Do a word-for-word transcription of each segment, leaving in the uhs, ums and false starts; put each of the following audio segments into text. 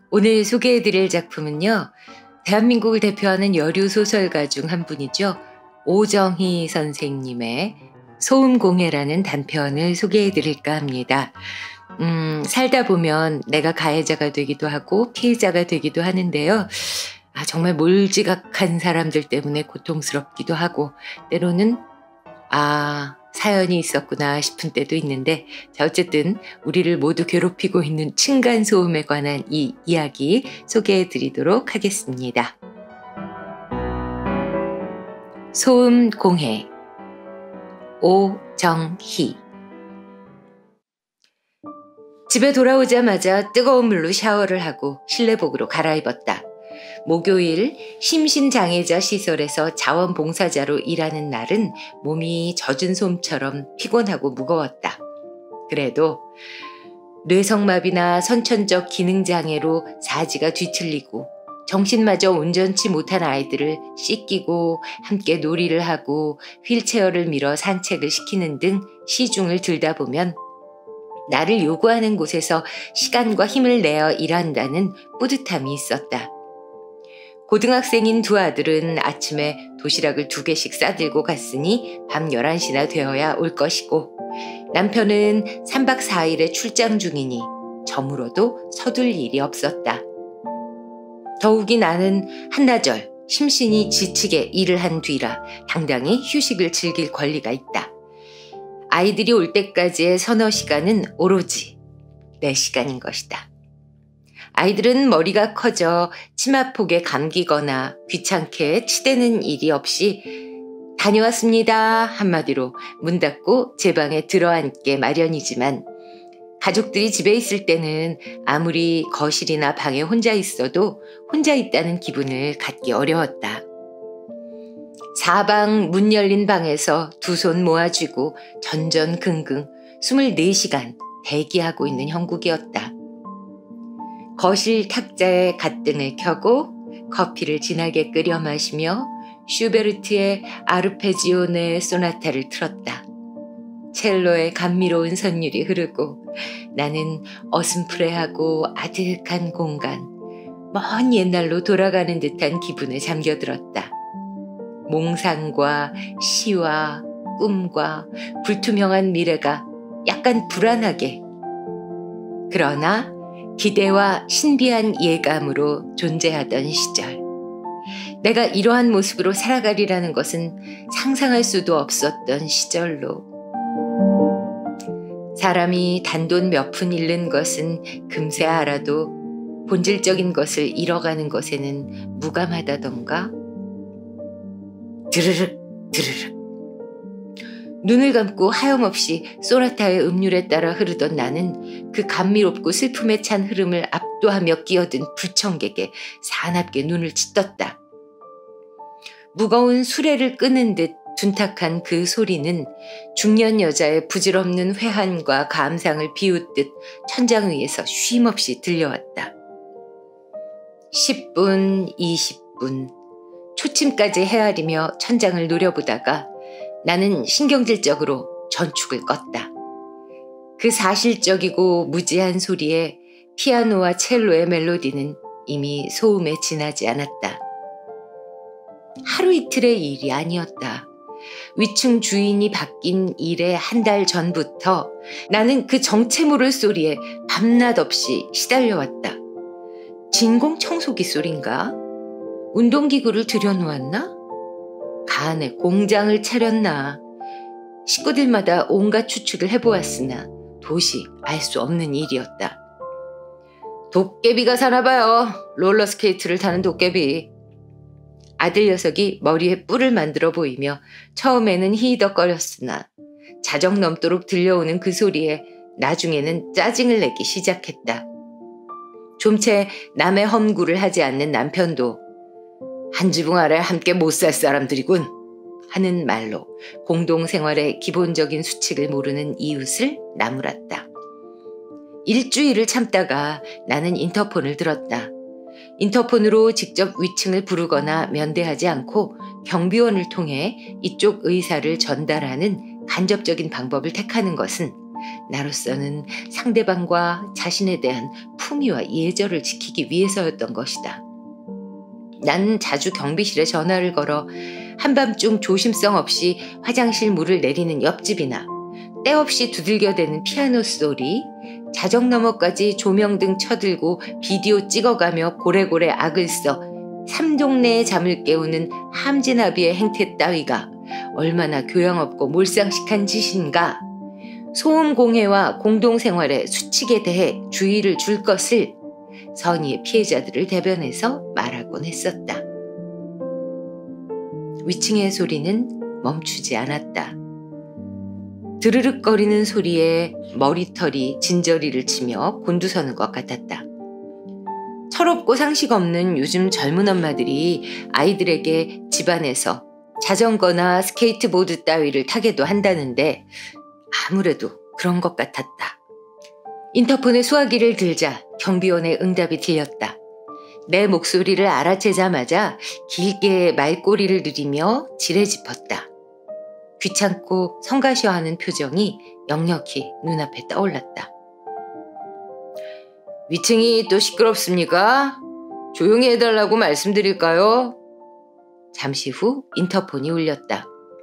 오늘 소개해드릴 작품은요, 대한민국을 대표하는 여류 소설가 중 한 분이죠. 오정희 선생님의 소음공해라는 단편을 소개해드릴까 합니다. 음, 살다 보면 내가 가해자가 되기도 하고 피해자가 되기도 하는데요. 아, 정말 몰지각한 사람들 때문에 고통스럽기도 하고 때로는 아, 사연이 있었구나 싶은 때도 있는데, 자, 어쨌든 우리를 모두 괴롭히고 있는 층간소음에 관한 이 이야기 소개해 드리도록 하겠습니다. 소음공해, 오정희. 집에 돌아오자마자 뜨거운 물로 샤워를 하고 실내복으로 갈아입었다. 목요일 심신장애자 시설에서 자원봉사자로 일하는 날은 몸이 젖은 솜처럼 피곤하고 무거웠다. 그래도 뇌성마비나 선천적 기능장애로 사지가 뒤틀리고 정신마저 온전치 못한 아이들을 씻기고 함께 놀이를 하고 휠체어를 밀어 산책을 시키는 등 시중을 들다 보면 나를 요구하는 곳에서 시간과 힘을 내어 일한다는 뿌듯함이 있었다. 고등학생인 두 아들은 아침에 도시락을 두 개씩 싸들고 갔으니 밤 열한 시나 되어야 올 것이고, 남편은 삼 박 사 일의 출장 중이니 저물어도 서둘 일이 없었다. 더욱이 나는 한나절 심신이 지치게 일을 한 뒤라 당당히 휴식을 즐길 권리가 있다. 아이들이 올 때까지의 서너 시간은 오로지 내 시간인 것이다. 아이들은 머리가 커져 치마폭에 감기거나 귀찮게 치대는 일이 없이 다녀왔습니다 한마디로 문 닫고 제 방에 들어앉게 마련이지만, 가족들이 집에 있을 때는 아무리 거실이나 방에 혼자 있어도 혼자 있다는 기분을 갖기 어려웠다. 사방 문 열린 방에서 두 손 모아쥐고 전전긍긍 스물네 시간 대기하고 있는 형국이었다. 거실 탁자에 갓등을 켜고 커피를 진하게 끓여 마시며 슈베르트의 아르페지오네 소나타를 틀었다. 첼로의 감미로운 선율이 흐르고 나는 어슴푸레하고 아득한 공간, 먼 옛날로 돌아가는 듯한 기분에 잠겨들었다. 몽상과 시와 꿈과 불투명한 미래가 약간 불안하게, 그러나 기대와 신비한 예감으로 존재하던 시절. 내가 이러한 모습으로 살아가리라는 것은 상상할 수도 없었던 시절로. 사람이 단돈 몇 푼 잃는 것은 금세 알아도 본질적인 것을 잃어가는 것에는 무감하다던가. 드르륵 드르륵. 눈을 감고 하염없이 소나타의 음률에 따라 흐르던 나는 그 감미롭고 슬픔에 찬 흐름을 압도하며 끼어든 불청객에 사납게 눈을 찢었다. 무거운 수레를 끄는 듯 둔탁한 그 소리는 중년 여자의 부질없는 회한과 감상을 비웃듯 천장 위에서 쉼없이 들려왔다. 십 분, 이십 분, 초침까지 헤아리며 천장을 노려보다가 나는 신경질적으로 전축을 껐다. 그 사실적이고 무지한 소리에 피아노와 첼로의 멜로디는 이미 소음에 지나지 않았다. 하루 이틀의 일이 아니었다. 위층 주인이 바뀐 이래 한 달 전부터 나는 그 정체 모를 소리에 밤낮 없이 시달려왔다. 진공 청소기 소린가? 운동기구를 들여놓았나? 가안에 공장을 차렸나? 식구들마다 온갖 추측을 해보았으나 도시 알 수 없는 일이었다. 도깨비가 사나봐요. 롤러스케이트를 타는 도깨비. 아들 녀석이 머리에 뿔을 만들어 보이며 처음에는 히히덕거렸으나 자정 넘도록 들려오는 그 소리에 나중에는 짜증을 내기 시작했다. 좀채 남의 험구를 하지 않는 남편도 한 지붕 아래 함께 못 살 사람들이군 하는 말로 공동생활의 기본적인 수칙을 모르는 이웃을 나무랐다. 일주일을 참다가 나는 인터폰을 들었다. 인터폰으로 직접 위층을 부르거나 면대하지 않고 경비원을 통해 이쪽 의사를 전달하는 간접적인 방법을 택하는 것은 나로서는 상대방과 자신에 대한 품위와 예절을 지키기 위해서였던 것이다. 나는 자주 경비실에 전화를 걸어 한밤중 조심성 없이 화장실 물을 내리는 옆집이나 때없이 두들겨대는 피아노 소리, 자정 너머까지 조명등 쳐들고 비디오 찍어가며 고래고래 악을 써 삼동네의 잠을 깨우는 함진아비의 행태 따위가 얼마나 교양없고 몰상식한 짓인가. 소음공해와 공동생활의 수칙에 대해 주의를 줄 것을 선의의 피해자들을 대변해서 말하곤 했었다. 위층의 소리는 멈추지 않았다. 드르륵거리는 소리에 머리털이 진저리를 치며 곤두서는 것 같았다. 철없고 상식 없는 요즘 젊은 엄마들이 아이들에게 집안에서 자전거나 스케이트보드 따위를 타게도 한다는데 아무래도 그런 것 같았다. 인터폰에 수화기를 들자 경비원의 응답이 들렸다. 내 목소리를 알아채자마자 길게 말꼬리를 누리며 지레 짚었다. 귀찮고 성가셔하는 표정이 역력히 눈앞에 떠올랐다. 위층이 또 시끄럽습니까? 조용히 해달라고 말씀드릴까요? 잠시 후 인터폰이 울렸다.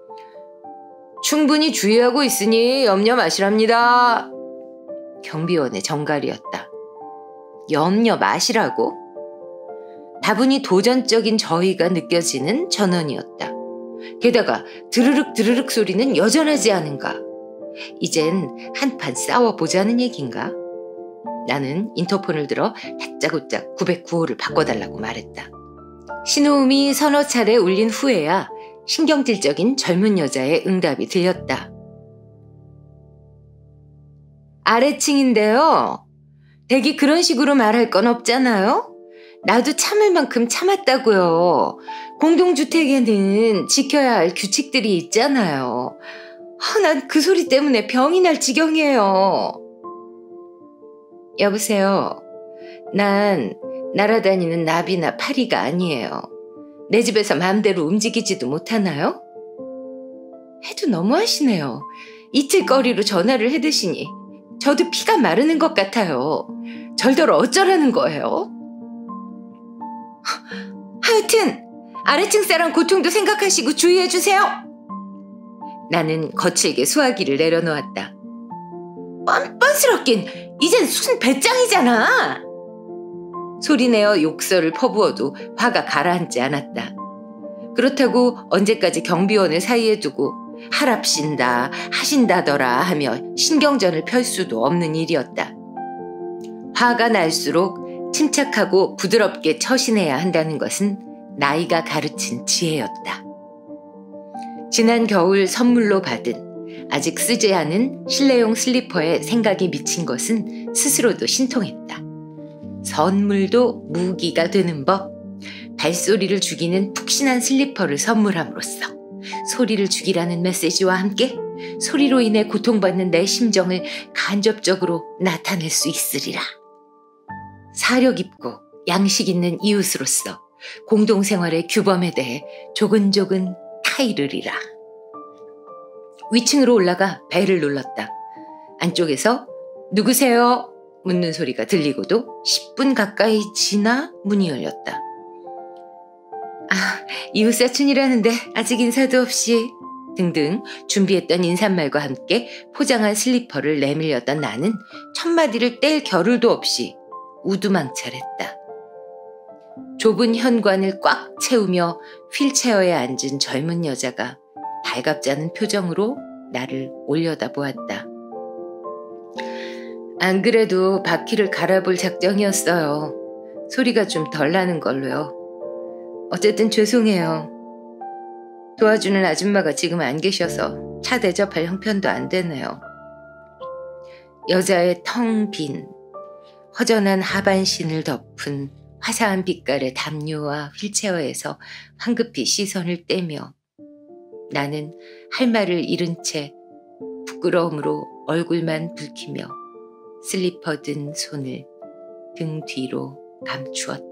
충분히 주의하고 있으니 염려 마시랍니다. 경비원의 정갈이었다. 염려 마시라고? 다분히 도전적인 저의가 느껴지는 전원이었다. 게다가 드르륵 드르륵 소리는 여전하지 않은가? 이젠 한판 싸워보자는 얘긴가? 나는 인터폰을 들어 다짜고짜 구백구 호를 바꿔달라고 말했다. 신호음이 서너 차례 울린 후에야 신경질적인 젊은 여자의 응답이 들렸다. 아래층인데요. 댁이 그런 식으로 말할 건 없잖아요. 나도 참을 만큼 참았다고요. 공동주택에는 지켜야 할 규칙들이 있잖아요. 아, 난 그 소리 때문에 병이 날 지경이에요. 여보세요. 난 날아다니는 나비나 파리가 아니에요. 내 집에서 마음대로 움직이지도 못하나요? 해도 너무하시네요. 이틀거리로 전화를 해드시니 저도 피가 마르는 것 같아요. 절더러 어쩌라는 거예요? 하여튼 아래층 사람 고통도 생각하시고 주의해주세요. 나는 거칠게 수화기를 내려놓았다. 뻔뻔스럽긴 이젠 순 배짱이잖아. 소리내어 욕설을 퍼부어도 화가 가라앉지 않았다. 그렇다고 언제까지 경비원을 사이에 두고 하랍신다 하신다더라 하며 신경전을 펼 수도 없는 일이었다. 화가 날수록 침착하고 부드럽게 처신해야 한다는 것은 나이가 가르친 지혜였다. 지난 겨울 선물로 받은 아직 쓰지 않은 실내용 슬리퍼에 생각이 미친 것은 스스로도 신통했다. 선물도 무기가 되는 법. 발소리를 죽이는 푹신한 슬리퍼를 선물함으로써 소리를 죽이라는 메시지와 함께 소리로 인해 고통받는 내 심정을 간접적으로 나타낼 수 있으리라. 사려 깊고 양식 있는 이웃으로서 공동생활의 규범에 대해 조근조근 타이르리라. 위층으로 올라가 벨을 눌렀다. 안쪽에서 누구세요? 묻는 소리가 들리고도 십 분 가까이 지나 문이 열렸다. 아, 이웃사촌이라는데 아직 인사도 없이 등등 준비했던 인사말과 함께 포장한 슬리퍼를 내밀렸던 나는 첫 마디를 뗄 겨를도 없이 우두망찰했다. 좁은 현관을 꽉 채우며 휠체어에 앉은 젊은 여자가 달갑지 않은 표정으로 나를 올려다보았다. 안 그래도 바퀴를 갈아볼 작정이었어요. 소리가 좀 덜 나는 걸로요. 어쨌든 죄송해요. 도와주는 아줌마가 지금 안 계셔서 차 대접할 형편도 안 되네요. 여자의 텅 빈 허전한 하반신을 덮은 화사한 빛깔의 담요와 휠체어에서 황급히 시선을 떼며 나는 할 말을 잃은 채 부끄러움으로 얼굴만 붉히며 슬리퍼 든 손을 등 뒤로 감추었다.